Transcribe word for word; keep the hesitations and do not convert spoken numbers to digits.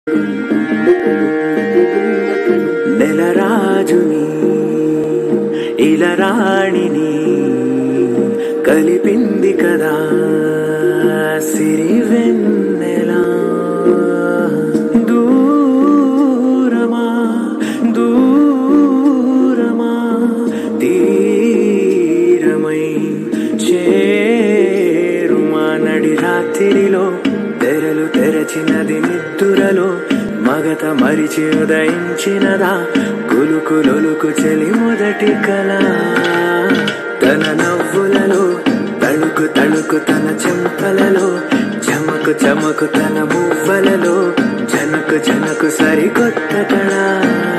నెలరాజుని ఇలరాణిని కలిపింది కదా సిరివెన్నెలా. దూరమా దూరమా తీరమై చేరుమా నడి రాత్రిలో తెరలు తెరచినది నిద్దురలో మగత మరిచి ఉదయించినదా కులుకులొలుకు చెలి మొదటి కళ. తన నవ్వులలో తళుకు తళుకు తన చెంపలలో చమకు చమకు తన మువ్వలలో జనకు జనకు సరికొత్త కళ.